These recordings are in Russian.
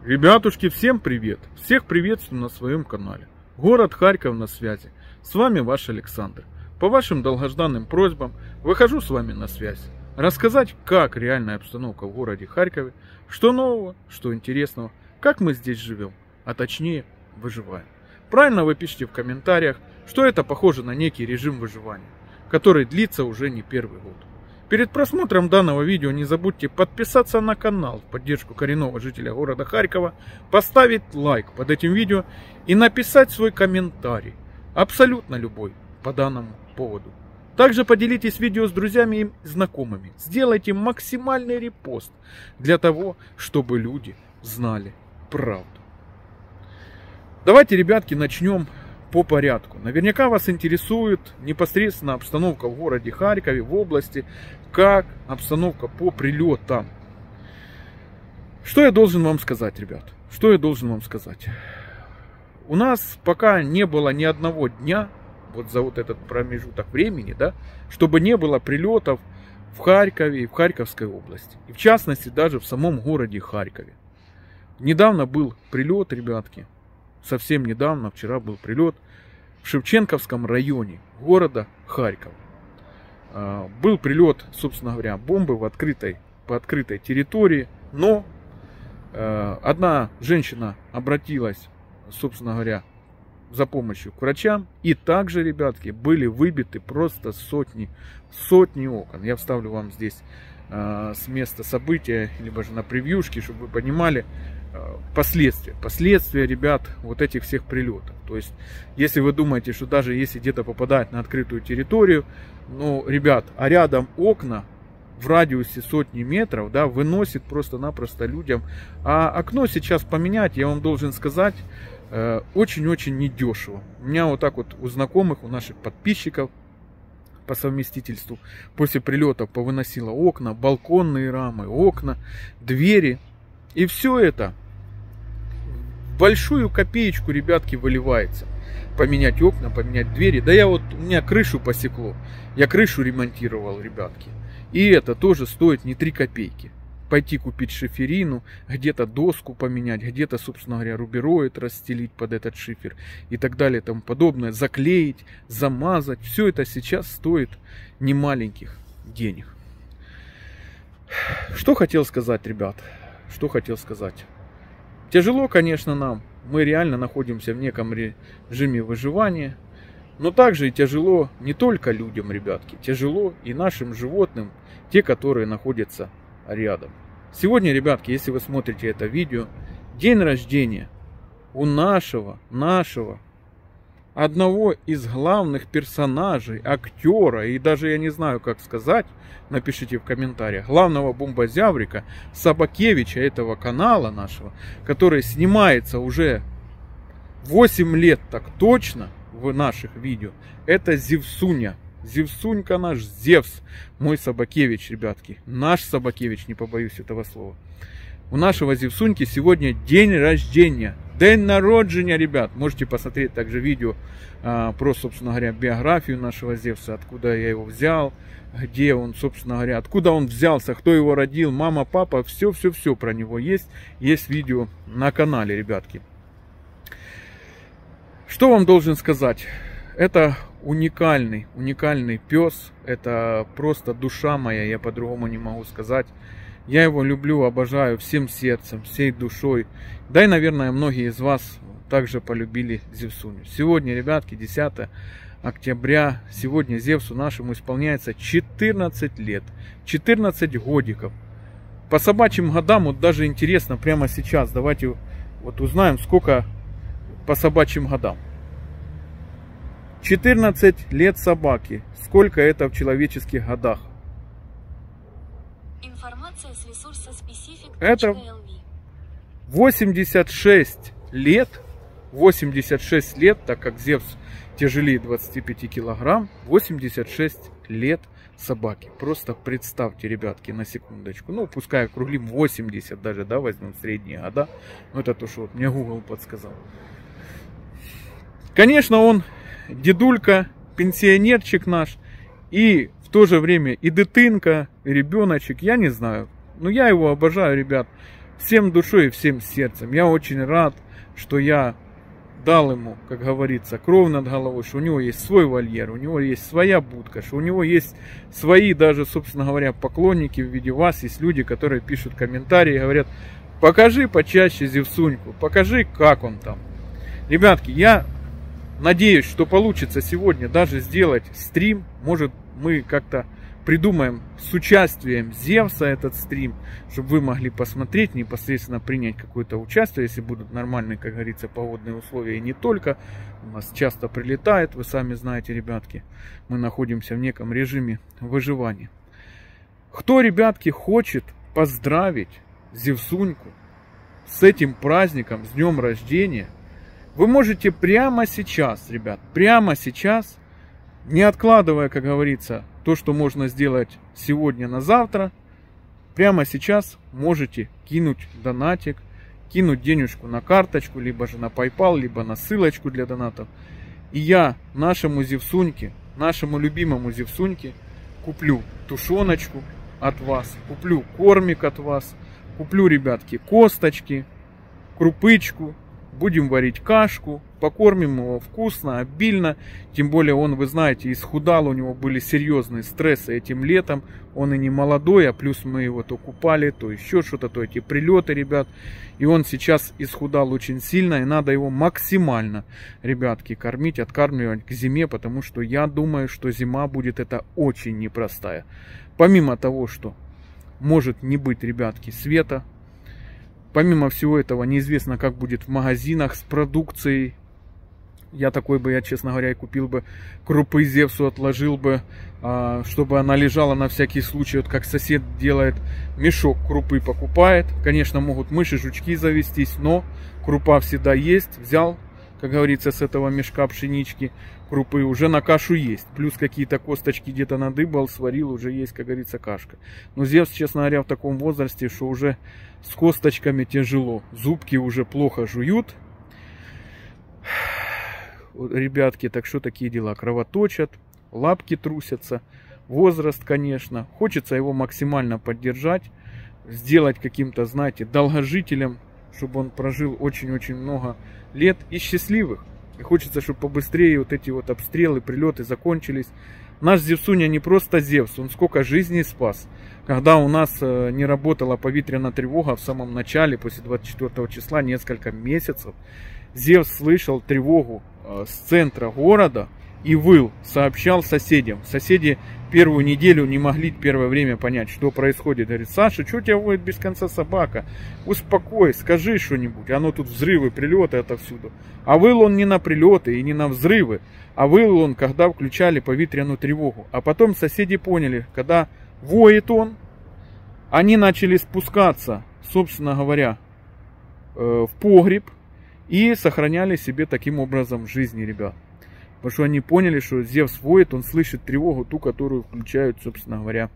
Ребятушки, всем привет! Всех приветствую на своем канале. Город Харьков на связи. С вами ваш Александр. По вашим долгожданным просьбам выхожу с вами на связь. Рассказать, как реальная обстановка в городе Харькове, что нового, что интересного, как мы здесь живем, а точнее выживаем. Правильно вы пишите в комментариях, что это похоже на некий режим выживания, который длится уже не первый год. Перед просмотром данного видео не забудьте подписаться на канал в поддержку коренного жителя города Харькова, поставить лайк под этим видео и написать свой комментарий, абсолютно любой, по данному поводу. Также поделитесь видео с друзьями и знакомыми, сделайте максимальный репост для того, чтобы люди знали правду. Давайте, ребятки, начнем по порядку. Наверняка вас интересует непосредственно обстановка в городе Харькове, в области, как обстановка по прилетам. Что я должен вам сказать, ребят? Что я должен вам сказать? У нас пока не было ни одного дня, вот за вот этот промежуток времени, да, чтобы не было прилетов в Харькове и в Харьковской области. И в частности, даже в самом городе Харькове. Недавно был прилет, ребятки. Совсем недавно, вчера был прилет в Шевченковском районе города Харьков. Был прилет, собственно говоря, бомбы по открытой территории, но одна женщина обратилась, собственно говоря, за помощью к врачам, и также, ребятки, были выбиты просто сотни окон. Я вставлю вам здесь с места события, либо же на превьюшке, чтобы вы понимали последствия, ребят, вот этих всех прилетов. То есть, если вы думаете, что даже если где-то попадает на открытую территорию, ну, ребят, а рядом окна в радиусе сотни метров, да, выносит просто-напросто людям. А окно сейчас поменять, я вам должен сказать, очень-очень недешево. У меня вот так вот у знакомых, у наших подписчиков по совместительству после прилетов повыносило окна, балконные рамы, окна, двери. И все это в большую копеечку, ребятки, выливается. Поменять окна, поменять двери. Да у меня крышу посекло. Я крышу ремонтировал, ребятки. И это тоже стоит не 3 копейки. Пойти купить шиферину, где-то доску поменять, где-то, собственно говоря, рубероид расстелить под этот шифер и так далее и тому подобное. Заклеить, замазать. Все это сейчас стоит немаленьких денег. Что хотел сказать, ребят? Что хотел сказать? Тяжело, конечно, нам. Мы реально находимся в неком режиме выживания. Но также и тяжело не только людям, ребятки. Тяжело и нашим животным, те, которые находятся рядом. Сегодня, ребятки, если вы смотрите это видео, день рождения у нашего одного из главных персонажей, актера, и даже я не знаю, как сказать, напишите в комментариях, главного бомбозяврика Собакевича этого канала нашего, который снимается уже 8 лет так точно в наших видео, это Зевсуня. Зевсунька наш, Зевс, мой Собакевич, ребятки. Наш Собакевич, не побоюсь этого слова. У нашего Зевсуньки сегодня день рождения. День народжения, ребят. Можете посмотреть также видео про, собственно говоря, биографию нашего Зевса. Откуда я его взял, где он, собственно говоря, откуда он взялся, кто его родил, мама, папа. Все про него есть. Есть видео на канале, ребятки. Что вам должен сказать? Это уникальный пес. Это просто душа моя, я по-другому не могу сказать. Я его люблю, обожаю всем сердцем, всей душой. Да и, наверное, многие из вас также полюбили Зевсуню. Сегодня, ребятки, 10 октября. Сегодня Зевсу нашему исполняется 14 лет. 14 годиков. По собачьим годам, вот даже интересно прямо сейчас. Давайте вот узнаем, сколько по собачьим годам. 14 лет собаки. Сколько это в человеческих годах? Информация с ресурса specific.lv. Это 86 лет. 86 лет, так как Зевс тяжелее 25 килограмм. 86 лет собаки. Просто представьте, ребятки, на секундочку. Ну, пускай округлим 80 даже, да, возьмем средние года. Но это то, что вот мне Google подсказал. Конечно, он дедулька, пенсионерчик наш, и в то же время и дитинка, и ребеночек, я не знаю. Но я его обожаю, ребят. всем душой и всем сердцем. Я очень рад, что я дал ему, как говорится, кров над головой, что у него есть свой вольер, у него есть своя будка, что у него есть свои даже, собственно говоря, поклонники в виде вас. Есть люди, которые пишут комментарии и говорят: покажи почаще Зевсуньку, покажи, как он там. Ребятки, я надеюсь, что получится сегодня даже сделать стрим. Может, мы как-то придумаем с участием Зевса этот стрим, чтобы вы могли посмотреть, непосредственно принять какое-то участие, если будут нормальные, как говорится, погодные условия. И не только. У нас часто прилетает, вы сами знаете, ребятки. Мы находимся в неком режиме выживания. Кто, ребятки, хочет поздравить Зевсуньку с этим праздником, с днем рождения, вы можете прямо сейчас, ребят, прямо сейчас, не откладывая, как говорится, то, что можно сделать сегодня на завтра, прямо сейчас можете кинуть донатик, кинуть денежку на карточку, либо же на PayPal, либо на ссылочку для донатов. И я нашему Зевсуньке, нашему любимому Зевсуньке куплю тушеночку от вас, куплю кормик от вас, куплю, ребятки, косточки, крупычку. Будем варить кашку, покормим его вкусно, обильно. Тем более он, вы знаете, исхудал, у него были серьезные стрессы этим летом. Он и не молодой, а плюс мы его то купали, то еще что-то, то эти прилеты, ребят. И он сейчас исхудал очень сильно, и надо его максимально, ребятки, кормить, откармливать к зиме, потому что я думаю, что зима будет это очень непростая. Помимо того, что может не быть, ребятки, света. Помимо всего этого, неизвестно, как будет в магазинах с продукцией. Я такой бы, честно говоря, и купил бы крупы Зевсу, отложил бы, чтобы она лежала на всякий случай. Вот как сосед делает, мешок крупы покупает. Конечно, могут мыши, жучки завестись, но крупа всегда есть. Взял, как говорится, с этого мешка пшенички крупы, уже на кашу есть. Плюс какие-то косточки где-то надыбал, сварил, уже есть, как говорится, кашка. Но Зевс, честно говоря, в таком возрасте, что уже с косточками тяжело. Зубки уже плохо жуют. Ребятки, так что такие дела? Кровоточат, лапки трусятся. Возраст, конечно. Хочется его максимально поддержать. Сделать каким-то, знаете, долгожителем, чтобы он прожил очень-очень много лет и счастливых. И хочется, чтобы побыстрее вот эти вот обстрелы, прилеты закончились. Наш Зевсуня не просто Зевс, он сколько жизней спас. Когда у нас не работала повітряна тревога в самом начале, после 24 числа, несколько месяцев, Зевс слышал тревогу с центра города и выл, сообщал соседям. Соседи первую неделю не могли первое время понять, что происходит. Говорит: Саша, что у тебя воет без конца собака? Успокой, скажи что-нибудь. Оно тут взрывы, прилеты отовсюду. А выл он не на прилеты и не на взрывы, а выл он, когда включали повітряную тревогу. А потом соседи поняли, когда воет он, они начали спускаться, собственно говоря, в погреб и сохраняли себе таким образом жизни, ребят. Потому что они поняли, что Зевс воет, он слышит тревогу, ту, которую включают, собственно говоря,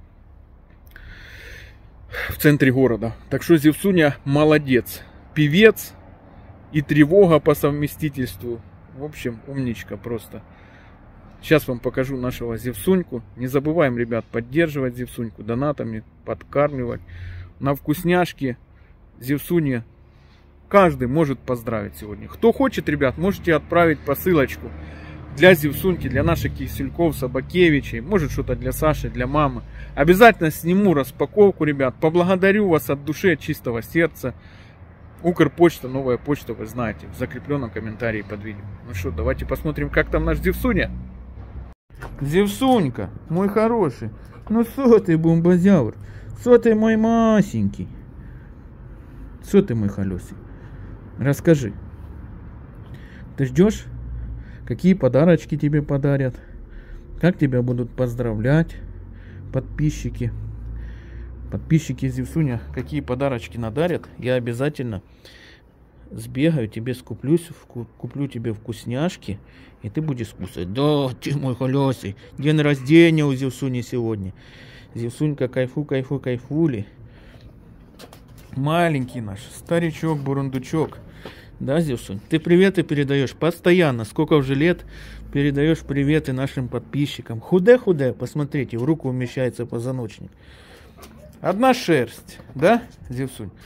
в центре города. Так что Зевсуня молодец. Певец и тревога по совместительству. В общем, умничка просто. Сейчас вам покажу нашего Зевсуньку. Не забываем, ребят, поддерживать Зевсуньку донатами, подкармливать. На вкусняшки Зевсуне каждый может поздравить сегодня. Кто хочет, ребят, можете отправить посылочку для Зевсуньки, для наших кисельков, собакевичей. Может, что-то для Саши, для мамы. Обязательно сниму распаковку, ребят. Поблагодарю вас от души, от чистого сердца. Укрпочта, новая почта, вы знаете, в закрепленном комментарии под видео. Ну что, давайте посмотрим, как там наш Зевсуня. Зевсунька, мой хороший. Ну что ты, бомбозавр? Что ты, мой масенький? Что ты, мой холесый? Расскажи. Ты ждешь? Какие подарочки тебе подарят? Как тебя будут поздравлять подписчики? Подписчики Зевсуня, какие подарочки надарят? Я обязательно сбегаю, тебе скуплюсь, куплю тебе вкусняшки, и ты будешь кушать. Да, ты мой холесый. День рождения у Зевсуни сегодня. Зевсунька, кайфули. Маленький наш старичок, бурундучок. Да, Зевсунь? Ты приветы передаешь постоянно. Сколько уже лет передаешь приветы нашим подписчикам. Худэ, посмотрите, в руку умещается позвоночник. Одна шерсть, да, Зевсунь?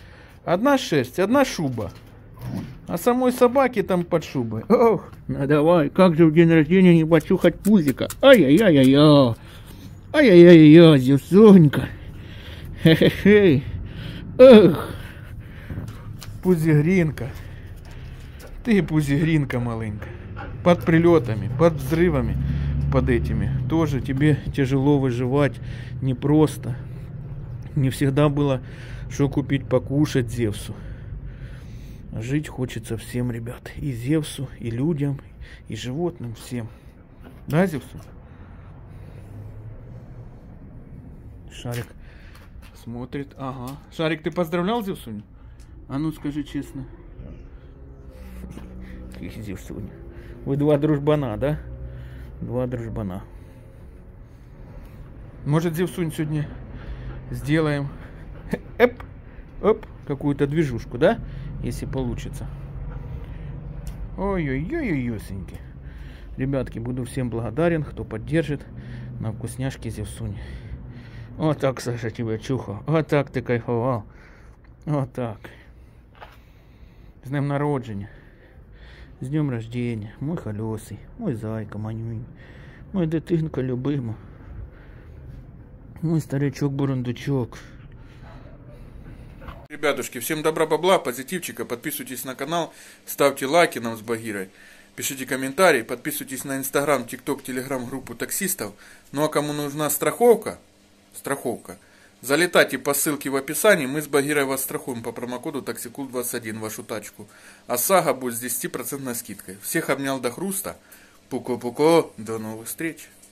Одна шерсть, одна шуба. А самой собаки там под шубой. Ох, ну давай, как же в день рождения не почухать пузика? Ай-яй-яй-яй-яй. Ай-яй-яй-яй, Зевсунька. Хе-хе-хе. Ох. Пузигринка. Ты пузигринка маленькая. Под прилетами, под взрывами, под этими. Тоже тебе тяжело выживать. Непросто. Не всегда было, что купить покушать Зевсу. Жить хочется всем, ребят. И Зевсу, и людям, и животным, всем. Да, Зевсу? Шарик смотрит. Ага. Шарик, ты поздравлял Зевсуню? А ну скажи честно. Зевсуня. Вы два дружбана, да? Два дружбана. Может, Зевсунь сегодня сделаем какую-то движушку, да? Если получится. Ой-ой-ой-ой-осеньки. Ребятки, буду всем благодарен, кто поддержит на вкусняшки Зевсуни. Вот так, Саша, тебя чухал. Вот так ты кайфовал. Вот так. З днем народження. З днем рождения. Мой холосий. Мой зайка, манюнь. Мой дитинка любима. Мой старичок-бурундучок. Ребятушки, всем добра, бабла, позитивчика. Подписывайтесь на канал, ставьте лайки нам с Багирой. Пишите комментарии, подписывайтесь на Инстаграм, ТикТок, Телеграм, группу таксистов. Ну а кому нужна страховка, залетайте по ссылке в описании. Мы с Багирой вас страхуем по промокоду TaxiCool21 вашу тачку. А сага будет с 10% скидкой. Всех обнял до хруста. Пуко-пуко. До новых встреч.